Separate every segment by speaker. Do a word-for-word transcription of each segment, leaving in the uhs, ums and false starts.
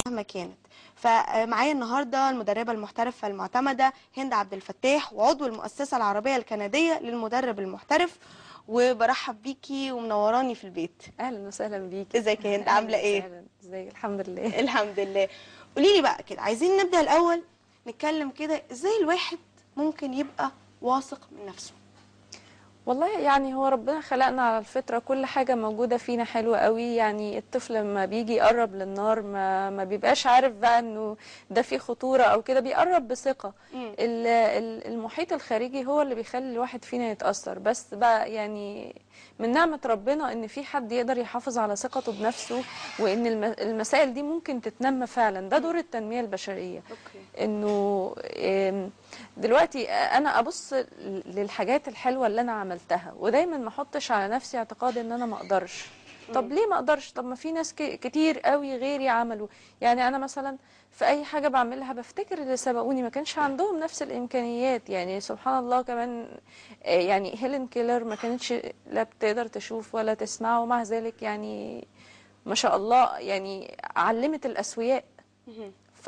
Speaker 1: مهما كانت. فمعايا النهارده المدربه المحترفه المعتمده هند عبد الفتاح، وعضو المؤسسه العربيه الكنديه للمدرب المحترف، وبرحب بيكي ومنوراني في البيت.
Speaker 2: اهلا وسهلا بيكي.
Speaker 1: ازيك يا هند، عامله ايه؟
Speaker 2: وسهلا. ازيك؟ الحمد لله.
Speaker 1: الحمد لله. قولي لي بقى كده، عايزين نبدا الاول نتكلم كده ازاي الواحد ممكن يبقى واثق من نفسه.
Speaker 2: والله يعني هو ربنا خلقنا على الفطرة، كل حاجة موجودة فينا حلوة قوي. يعني الطفل لما بيجي يقرب للنار ما, ما بيبقاش عارف بقى انه ده فيه خطورة او كده، بيقرب بثقة.
Speaker 1: مم.
Speaker 2: ال- ال- المحيط الخارجي هو اللي بيخلي الواحد فينا يتأثر، بس بقى يعني من نعمة ربنا ان في حد يقدر يحافظ على ثقته بنفسه، وان الم- المسائل دي ممكن تتنمى فعلا. ده دور التنمية البشرية.
Speaker 1: اوكي.
Speaker 2: انه آم، دلوقتي انا ابص للحاجات الحلوه اللي انا عملتها، ودايما ما احطش على نفسي اعتقاد ان انا ما اقدرش. طب ليه ما اقدرش؟ طب ما في ناس ك- كتير قوي غيري عملوا. يعني انا مثلا في اي حاجه بعملها بفتكر اللي سبقوني ما كانش عندهم نفس الامكانيات. يعني سبحان الله كمان، آه، يعني هيلين كيلر ما كانتش لا بتقدر تشوف ولا تسمع، ومع ذلك يعني ما شاء الله يعني علمت الاسوياء.
Speaker 1: مهم.
Speaker 2: ف...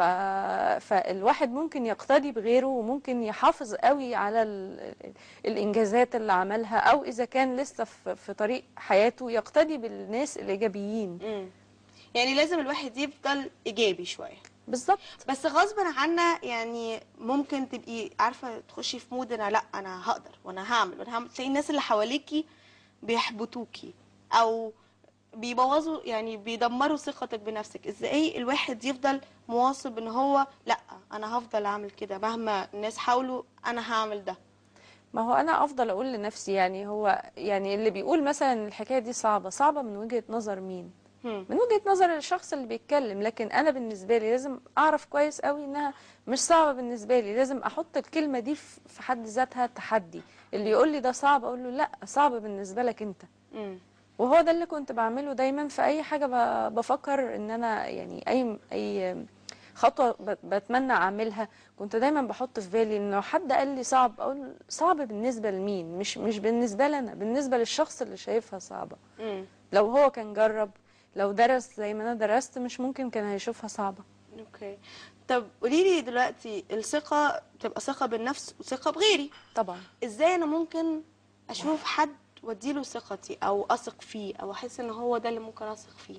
Speaker 2: فالواحد ممكن يقتدي بغيره، وممكن يحافظ قوي على ال... الإنجازات اللي عملها، أو إذا كان لسه في, في طريق حياته يقتدي بالناس الإيجابيين.
Speaker 1: مم. يعني لازم الواحد يفضل ايجابي شويه.
Speaker 2: بالظبط.
Speaker 1: بس غصبا عنا، يعني ممكن تبقي عارفه تخشي في مود انا لا انا هقدر وانا هعمل وانا هعمل، تلاقي الناس اللي حواليكي بيحبطوكي او بيبوظوا، يعني بيدمروا ثقتك بنفسك. ازاي الواحد يفضل مواصب ان هو لا انا هفضل اعمل كده مهما الناس حاولوا، انا هعمل ده؟
Speaker 2: ما هو أنا أفضل أقول لنفسي، يعني هو يعني اللي بيقول مثلا إن الحكاية دي صعبة، صعبة من وجهة نظر مين؟
Speaker 1: هم.
Speaker 2: من وجهة نظر الشخص اللي بيتكلم. لكن انا بالنسبة لي لازم اعرف كويس قوي انها مش صعبة بالنسبة لي. لازم احط الكلمة دي في حد ذاتها تحدي. اللي يقول لي ده صعب اقول له لا، صعب بالنسبة لك انت.
Speaker 1: مم.
Speaker 2: وهو ده اللي كنت بعمله دايما في اي حاجة ب- بفكر ان انا يعني اي اي خطوة ب- بتمنى اعملها. كنت دايما بحط في بالي ان لو حد قال لي صعب اقول صعب بالنسبة لمين؟ مش مش بالنسبة لي انا، بالنسبة للشخص اللي شايفها صعبة.
Speaker 1: مم.
Speaker 2: لو هو كان جرب، لو درس زي ما انا درست، مش ممكن كان هيشوفها صعبة.
Speaker 1: اوكي. طب قولي لي دلوقتي، الثقة تبقى ثقة بالنفس وثقة بغيري.
Speaker 2: طبعا.
Speaker 1: ازاي انا ممكن اشوف حد واديله ثقتي او اثق فيه او احس ان هو ده اللي ممكن اثق فيه؟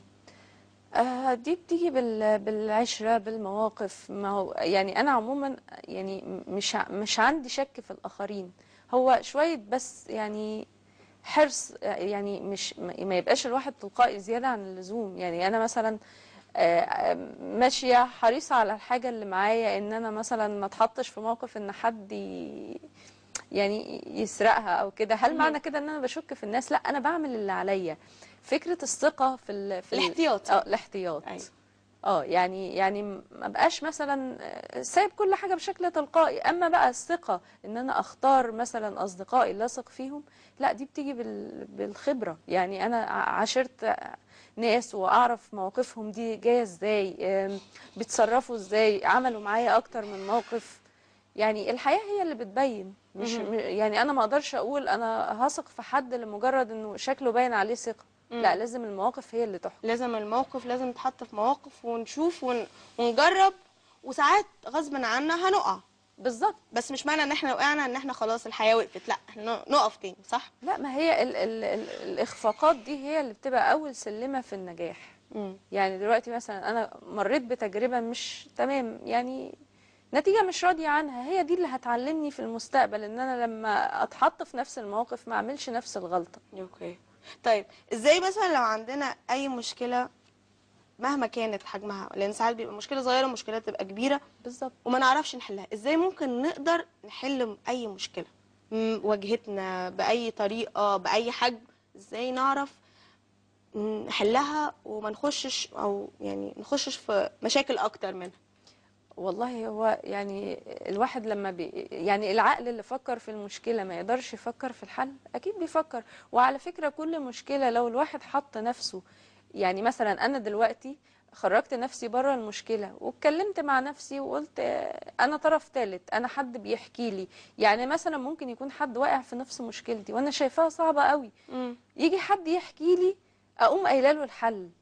Speaker 2: آه دي بتيجي بال بالعشرة بالمواقف. ما هو يعني انا عموما يعني مش ع- مش عندي شك في الاخرين. هو شوية بس يعني حرص، يعني مش ما يبقاش الواحد تلقائي زيادة عن اللزوم. يعني انا مثلا آه، آه، ماشية حريصة على الحاجة اللي معايا، ان انا مثلا ما اتحطش في موقف ان حد ي- يعني يسرقها او كده. هل
Speaker 1: مهم.
Speaker 2: معنى كده ان انا بشك في الناس؟ لا، انا بعمل اللي عليا. فكرة الثقة في ال في ال
Speaker 1: الاحتياط
Speaker 2: اه
Speaker 1: يعني.
Speaker 2: الاحتياط.
Speaker 1: ايوه.
Speaker 2: اه يعني يعني ما بقاش مثلا آه، سايب كل حاجة بشكل تلقائي. اما بقى الثقة ان انا اختار مثلا اصدقائي اللي اثق فيهم، لا دي بتيجي بال بالخبرة. يعني انا ع- عاشرت ناس واعرف مواقفهم دي جاية ازاي، آم، بيتصرفوا ازاي، عملوا معايا اكتر من موقف. يعني الحياة هي اللي بتبين. مش
Speaker 1: مهم.
Speaker 2: م- يعني انا ما اقدرش اقول انا هثق في حد لمجرد انه شكله باين عليه ثقة. لا،
Speaker 1: مم.
Speaker 2: لازم المواقف هي اللي تحكم.
Speaker 1: لازم الموقف، لازم نتحط في مواقف ونشوف ون... ونجرب. وساعات غصب عنا هنقع،
Speaker 2: بالظبط.
Speaker 1: بس مش معنى ان احنا وقعنا ان احنا خلاص الحياة وقفت. لا، احنا نقف تاني، صح؟
Speaker 2: لا، ما هي ال ال ال الإخفاقات دي هي اللي بتبقى أول سلمة في النجاح.
Speaker 1: مم.
Speaker 2: يعني دلوقتي مثلا أنا مريت بتجربة مش تمام، يعني نتيجة مش راضية عنها، هي دي اللي هتعلمني في المستقبل ان انا لما اتحط في نفس الموقف ما اعملش نفس الغلطة.
Speaker 1: اوكي. طيب ازاي مثلا لو عندنا اي مشكلة مهما كانت حجمها، لان ساعات بيبقى مشكلة صغيرة ومشكلة تبقى كبيرة
Speaker 2: بالظبط.
Speaker 1: وما نعرفش نحلها، ازاي ممكن نقدر نحل اي مشكلة م- واجهتنا بأي طريقة بأي حجم؟ ازاي نعرف نحلها وما نخشش او يعني نخشش في مشاكل اكتر منها؟
Speaker 2: والله هو يعني الواحد لما بي يعني العقل اللي فكر في المشكلة ما يقدرش يفكر في الحل؟ أكيد بيفكر. وعلى فكرة كل مشكلة لو الواحد حط نفسه، يعني مثلا أنا دلوقتي خرجت نفسي بره المشكلة واتكلمت مع نفسي وقلت آه، أنا طرف ثالث، أنا حد بيحكي لي. يعني مثلا ممكن يكون حد واقع في نفس مشكلتي وأنا شايفاها صعبة قوي،
Speaker 1: امم.
Speaker 2: يجي حد يحكي لي، أقوم قايله له الحل.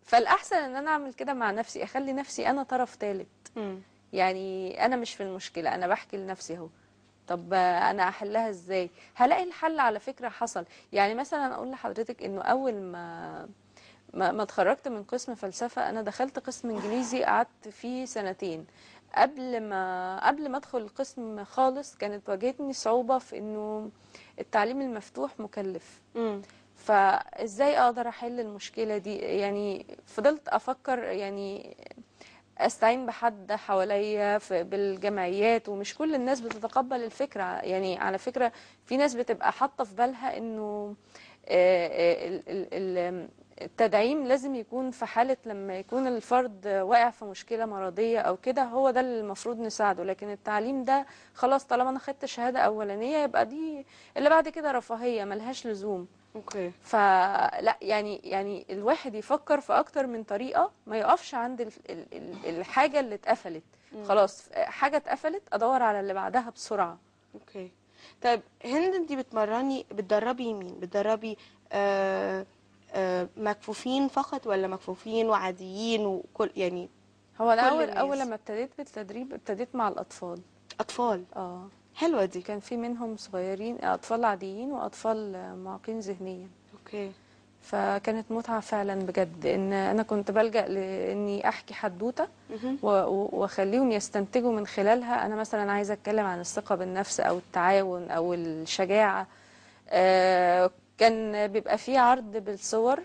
Speaker 2: فالاحسن ان انا اعمل كده مع نفسي، اخلي نفسي انا طرف ثالث.
Speaker 1: مم.
Speaker 2: يعني انا مش في المشكله، انا بحكي لنفسي اهو. طب انا احلها ازاي؟ هلاقي الحل على فكره حصل. يعني مثلا اقول لحضرتك انه اول ما ما ما اتخرجت من قسم فلسفه، انا دخلت قسم انجليزي قعدت فيه سنتين. قبل ما قبل ما ادخل القسم خالص كانت واجهتني صعوبه في انه التعليم المفتوح مكلف.
Speaker 1: مم.
Speaker 2: فازاي اقدر احل المشكله دي؟ يعني فضلت افكر، يعني استعين بحد حواليا في- بالجمعيات، ومش كل الناس بتتقبل الفكره. يعني على فكره في ناس بتبقى حاطه في بالها انه آه، آه، ال- ال- ال- التدعيم لازم يكون في حاله لما يكون الفرد واقع في مشكله مرضيه او كده، هو ده اللي المفروض نساعده. لكن التعليم ده خلاص، طالما انا خدت شهاده اولانيه يبقى دي اللي بعد كده رفاهيه ملهاش لزوم.
Speaker 1: اوكي.
Speaker 2: فلا يعني يعني الواحد يفكر في اكتر من طريقة، ما يقفش عند ال- ال- ال- الحاجة اللي اتقفلت.
Speaker 1: مم.
Speaker 2: خلاص حاجة اتقفلت ادور على اللي بعدها بسرعة.
Speaker 1: اوكي. طيب هند، انتي بتمرني بتدربي مين؟ بتدربي آه آه مكفوفين فقط ولا مكفوفين وعاديين وكل يعني
Speaker 2: هو انا
Speaker 1: كل
Speaker 2: اول اول
Speaker 1: الناس؟
Speaker 2: لما ابتديت بالتدريب ابتديت مع الاطفال.
Speaker 1: اطفال.
Speaker 2: اه،
Speaker 1: حلوة دي.
Speaker 2: كان في منهم صغيرين، اطفال عاديين واطفال معاقين ذهنيا.
Speaker 1: اوكي.
Speaker 2: فكانت متعة فعلا بجد، ان انا كنت بلجأ لاني احكي حدوتة
Speaker 1: مهم.
Speaker 2: و- و- واخليهم يستنتجوا من خلالها. انا مثلا عايزة اتكلم عن الثقة بالنفس او التعاون او الشجاعة. آه، كان بيبقى فيه عرض بالصور،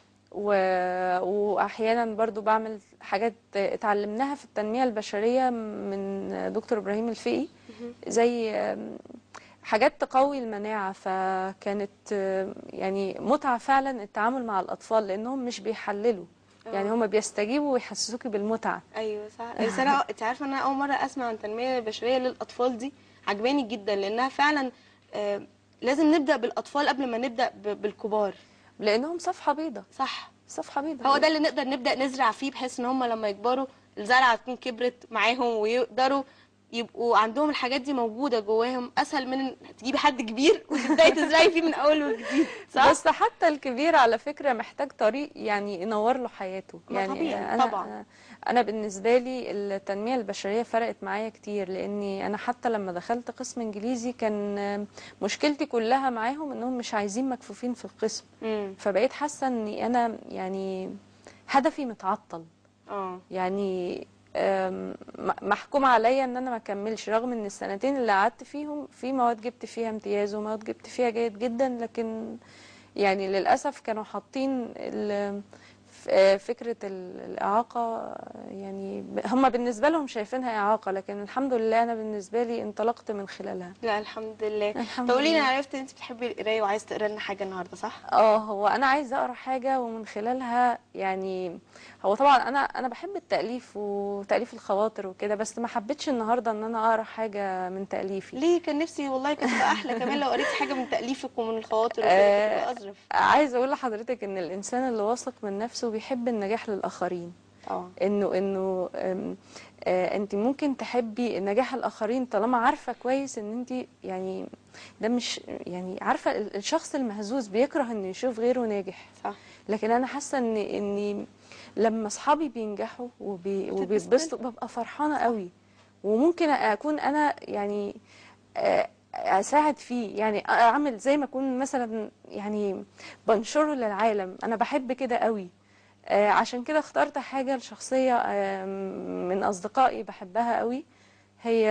Speaker 2: و- واحيانا برضو بعمل حاجات اتعلمناها في التنمية البشرية من دكتور ابراهيم الفقي،
Speaker 1: مهم.
Speaker 2: زي آم، حاجات تقوي المناعة. فكانت آم، يعني متعة فعلا التعامل مع الأطفال، لأنهم مش بيحللوا، يعني
Speaker 1: اه.
Speaker 2: هما بيستجيبوا ويحسسوكي بالمتعة.
Speaker 1: ايوه صح. بس انا انت عارفه ان انا اول مره اسمع عن التنميه البشريه للاطفال دي. عجباني جدا لانها فعلا آه لازم نبدا بالاطفال قبل ما نبدا ب- بالكبار.
Speaker 2: لأنهم صفحة بيضة،
Speaker 1: صح.
Speaker 2: صفحة بيضة.
Speaker 1: هو ده اللي نقدر نبدا نزرع فيه، بحيث ان هم لما يكبروا الزرعه تكون كبرت معاهم ويقدروا يبقوا عندهم الحاجات دي موجوده جواهم، اسهل من إن تجيبي حد كبير وتبداي تزرعي فيه من اول وجديد. صح.
Speaker 2: بس حتى الكبير على فكرة محتاج طريق يعني ينور له حياته.
Speaker 1: ما
Speaker 2: يعني
Speaker 1: طبيعي طبعا.
Speaker 2: أنا أنا بالنسبة لي التنمية البشرية فرقت معايا كتير، لأني أنا حتى لما دخلت قسم إنجليزي كان مشكلتي كلها معاهم إنهم مش عايزين مكفوفين في القسم.
Speaker 1: امم.
Speaker 2: فبقيت حاسة إني أنا يعني هدفي متعطل.
Speaker 1: اه.
Speaker 2: يعني أم، م- محكوم عليا ان انا ما اكملش، رغم ان السنتين اللي قعدت فيهم في مواد جبت فيها امتياز ومواد جبت فيها جيد جدا، لكن يعني للاسف كانوا حاطين ال- ف- آه، فكرة ال- الإعاقة. يعني ب- هم بالنسبة لهم شايفينها إعاقة، لكن الحمد لله أنا بالنسبة لي انطلقت من خلالها.
Speaker 1: لا الحمد لله.
Speaker 2: الحمد
Speaker 1: طب قولي لي،
Speaker 2: لله.
Speaker 1: انا عرفت ان انت بتحبي القرايه وعايزه تقرا لنا حاجه النهارده، صح؟
Speaker 2: اه، هو انا عايزه اقرا حاجه ومن خلالها يعني، هو طبعا انا انا بحب التاليف وتاليف الخواطر وكده، بس ما حبيتش النهارده ان انا اقرا حاجه من تاليفي.
Speaker 1: ليه؟ كان نفسي والله كانت تبقى احلى كمان لو قريتي حاجه من تاليفك ومن الخواطر وكده، كانت
Speaker 2: آه
Speaker 1: تبقى اظرف.
Speaker 2: عايزه اقول لحضرتك ان الانسان اللي واثق من نفسه بيحب النجاح للاخرين.
Speaker 1: اه.
Speaker 2: انه انه آم، آه انت ممكن تحبي نجاح الاخرين طالما عارفه كويس ان انت يعني ده مش يعني عارفه ال- الشخص المهزوز بيكره انه يشوف غيره ناجح.
Speaker 1: صح.
Speaker 2: لكن انا حاسه ان اني لما اصحابي بينجحوا وبي
Speaker 1: بتتبسطي
Speaker 2: وبيتبسطوا ببقى فرحانه
Speaker 1: صح.
Speaker 2: قوي. وممكن اكون انا يعني آه، اساعد فيه، يعني اعمل زي ما اكون مثلا يعني بنشره للعالم. انا بحب كده قوي. آه، عشان كده اخترت حاجه لشخصيه آه، من اصدقائي بحبها قوي. هي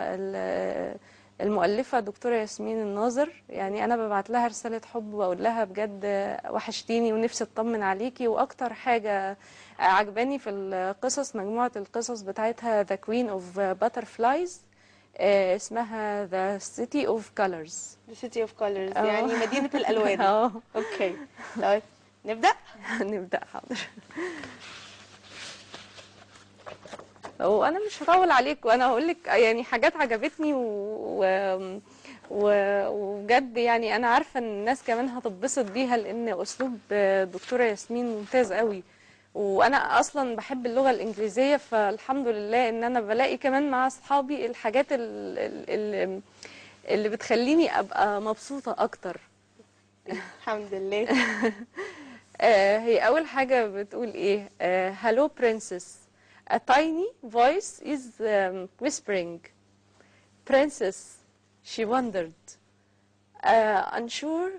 Speaker 2: ال- المؤلفة دكتورة ياسمين الناظر. يعني أنا ببعت لها رسالة حب وأقول لها بجد وحشتيني ونفسي أطمن عليكي. وأكتر حاجة عجباني في القصص، مجموعة القصص بتاعتها The Queen of Butterflies، آه، اسمها The City of Colors.
Speaker 1: The City of Colors،
Speaker 2: اه
Speaker 1: يعني مدينه الالوان.
Speaker 2: اه
Speaker 1: اوكي. طيب نبدا.
Speaker 2: نبدأ. حاضر. وانا مش هطول عليك، وانا هقول لك يعني حاجات عجبتني و... و... و... وبجد يعني انا عارفه ان الناس كمان هتتبسط بيها، لان اسلوب دكتوره ياسمين ممتاز قوي. وانا اصلا بحب اللغه الانجليزيه، فالحمد لله ان انا بلاقي كمان مع اصحابي الحاجات اللي, اللي بتخليني ابقى مبسوطه اكتر.
Speaker 1: الحمد لله.
Speaker 2: آه هي أول حاجة بتقول إيه؟ آه hello princess. A tiny voice is um, whispering. Princess, she wondered. Uh, unsure,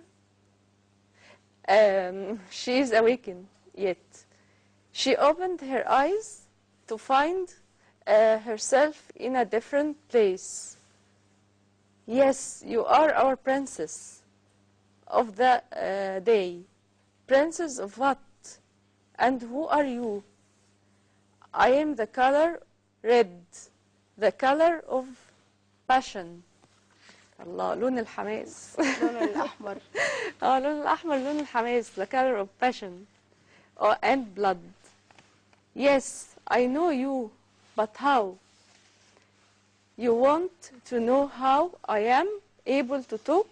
Speaker 2: um, she is awakened yet. She opened her eyes to find uh, herself in a different place. Yes, you are our princess of the uh, day. Princess of what? And who are you? I am the color red, the color of passion. الله، لون الحماس.
Speaker 1: اللون الاحمر.
Speaker 2: اه، لون الأحمر لون الحماس. The color of passion oh, and blood. Yes, I know you, but how? You want to know how I am able to talk?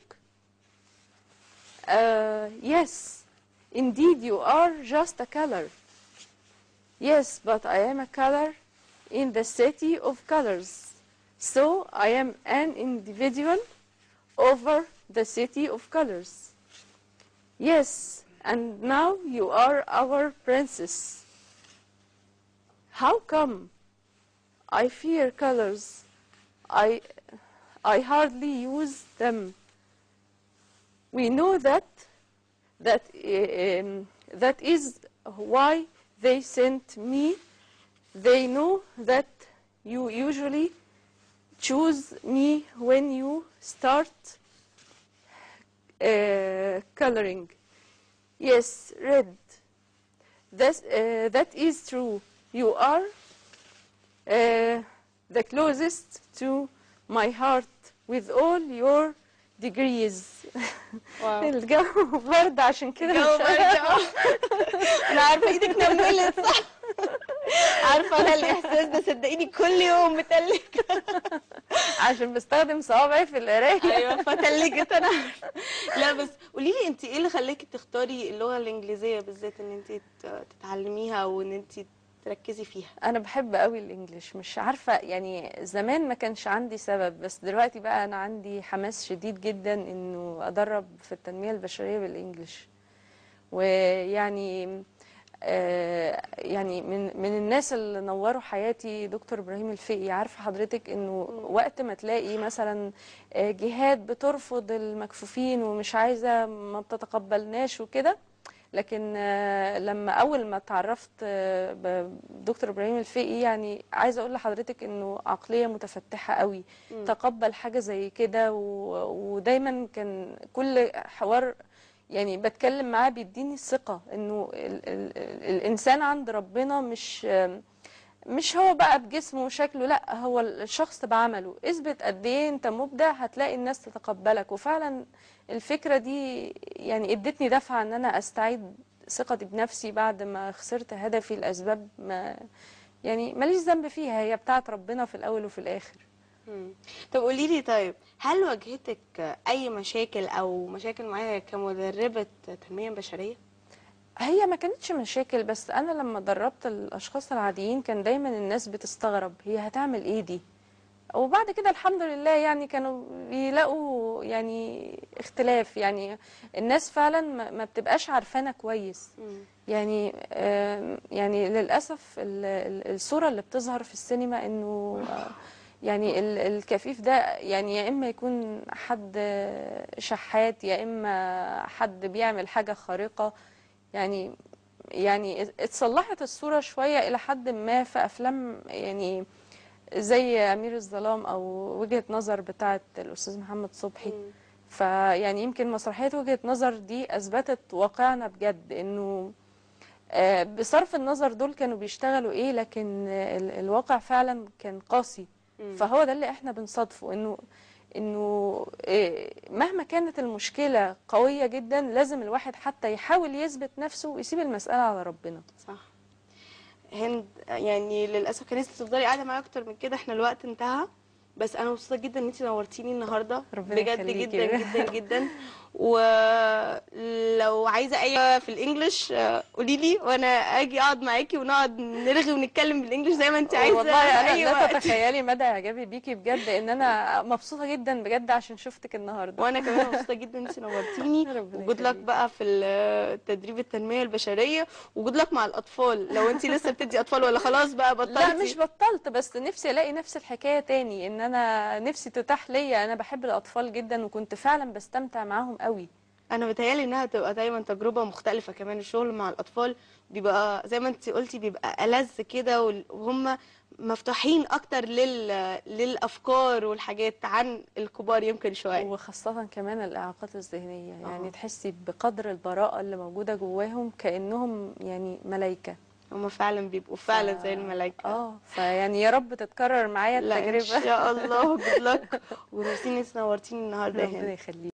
Speaker 2: Uh, yes, indeed you are just a color. Yes, but I am a color in the city of colors. So I am an individual over the city of colors. Yes, and now you are our princess. How come? I fear colors. I, I hardly use them. We know that that um, that is why they sent me. They know that you usually choose me when you start uh, coloring. Yes, red. That's, uh, that is true. You are uh, the closest to my heart with all your degrees.
Speaker 1: واو.
Speaker 2: الجو برد عشان كده
Speaker 1: جو
Speaker 2: مش
Speaker 1: برد. انا عارفه ايدك نملت صح. عارفه انا الاحساس ده، صدقيني كل يوم متلج.
Speaker 2: عشان بستخدم صوابعي في القرايه.
Speaker 1: ايوه فتلجت انا. لا بس قولي لي انت ايه اللي خلاكي تختاري اللغه الانجليزيه بالذات ان انت تتعلميها وان انت تركزي فيها؟
Speaker 2: انا بحب قوي الانجليش، مش عارفه يعني زمان ما كانش عندي سبب، بس دلوقتي بقى انا عندي حماس شديد جدا انه ادرب في التنميه البشريه بالانجليش. ويعني آه يعني من من الناس اللي نوروا حياتي دكتور ابراهيم الفقي. عارفه حضرتك انه وقت ما تلاقي مثلا آه، جهات بترفض المكفوفين ومش عايزه، ما بتتقبلناش وكده، لكن آه، لما اول ما اتعرفت آه، بدكتور ابراهيم الفقي، يعني عايزه اقول لحضرتك انه عقليه متفتحه قوي،
Speaker 1: مم.
Speaker 2: تقبل حاجه زي كده، و- ودايما كان كل حوار يعني بتكلم معاه بيديني الثقه انه ال ال الانسان عند ربنا مش آه، مش هو بقى بجسمه وشكله، لا هو الشخص بعمله. اثبت قد ايه انت مبدع هتلاقي الناس تتقبلك. وفعلا الفكرة دي يعني ادتني دفعة ان انا استعيد ثقتي بنفسي بعد ما خسرت هدفي لاسباب ما يعني ماليش ذنب فيها، هي بتاعت ربنا في الاول وفي الاخر.
Speaker 1: مم. طب قولي لي، طيب هل واجهتك اي مشاكل او مشاكل معايا كمدربه تنميه بشريه؟
Speaker 2: هي ما كانتش مشاكل، بس انا لما دربت الاشخاص العاديين كان دايما الناس بتستغرب هي هتعمل ايه دي، وبعد كده الحمد لله يعني كانوا بيلاقوا يعني اختلاف. يعني الناس فعلا ما ما بتبقاش عارفانا كويس.
Speaker 1: مم.
Speaker 2: يعني آم، يعني للأسف ال- ال- الصورة اللي بتظهر في السينما انه آه، يعني ال- الكفيف ده يعني يا اما يكون حد شحات، يا اما حد بيعمل حاجة خارقة. يعني يعني اتصلحت الصورة شوية إلى حد ما في أفلام يعني زي أمير الظلام أو وجهة نظر بتاعة الأستاذ محمد صبحي.
Speaker 1: مم.
Speaker 2: فيعني يمكن مسرحية وجهة نظر دي أثبتت واقعنا بجد، إنه آه، بصرف النظر دول كانوا بيشتغلوا إيه، لكن آه، ال- الواقع فعلا كان قاسي.
Speaker 1: مم.
Speaker 2: فهو ده اللي احنا بنصادفه، إنه إنه آه، مهما كانت المشكلة قوية جدا لازم الواحد حتى يحاول يثبت نفسه ويسيب المسألة على ربنا.
Speaker 1: صح. هند، يعني للاسف كان نفسي تفضلي قاعده معايا اكتر من كده، احنا الوقت انتهى، بس انا مبسوطه جدا ان انت نورتيني النهارده
Speaker 2: ربنا
Speaker 1: بجد
Speaker 2: يخليكي.
Speaker 1: جدا جدا جدا. ولو عايزه اي في الانجليش قولي لي وانا اجي اقعد معاكي ونقعد نرغي ونتكلم بالانجليش زي ما انت عايزه
Speaker 2: والله
Speaker 1: في
Speaker 2: انا
Speaker 1: اي
Speaker 2: لا
Speaker 1: وقت.
Speaker 2: تتخيلي مدى اعجابي بيكي بجد، ان انا مبسوطه جدا بجد عشان شفتك النهارده.
Speaker 1: وانا كمان مبسوطه جدا انت نورتيني.
Speaker 2: ربنا
Speaker 1: وجود لك
Speaker 2: يخليك.
Speaker 1: بقى في التدريب التنميه البشريه، وجود لك مع الاطفال لو انت لسه بتدي اطفال ولا خلاص بقى
Speaker 2: لا مش
Speaker 1: بطلتي.
Speaker 2: بطلت، بس نفسي الاقي نفس الحكايه تاني، ان انا نفسي تتاح ليا. انا بحب الاطفال جدا وكنت فعلا بستمتع معاهم قوي.
Speaker 1: انا بتهيالي انها تبقى دايما تجربه مختلفه، كمان الشغل مع الاطفال بيبقى زي ما انت قلتي بيبقى ألذ كده، وال- وهم مفتوحين اكتر لل... للافكار والحاجات عن الكبار يمكن شويه.
Speaker 2: وخاصة كمان الإعاقات الذهنية، يعني
Speaker 1: اه
Speaker 2: تحسي بقدر البراءة اللي موجودة جواهم، كأنهم يعني ملايكة.
Speaker 1: هم فعلا بيبقوا
Speaker 2: ف...
Speaker 1: فعلا زي الملائكه.
Speaker 2: اه فيعني يا رب تتكرر معايا
Speaker 1: لا ان
Speaker 2: التجربة.
Speaker 1: شاء الله. جود لك. ونورتيني نورتيني النهارده يا
Speaker 2: ربنا
Speaker 1: هاني.
Speaker 2: يخليك.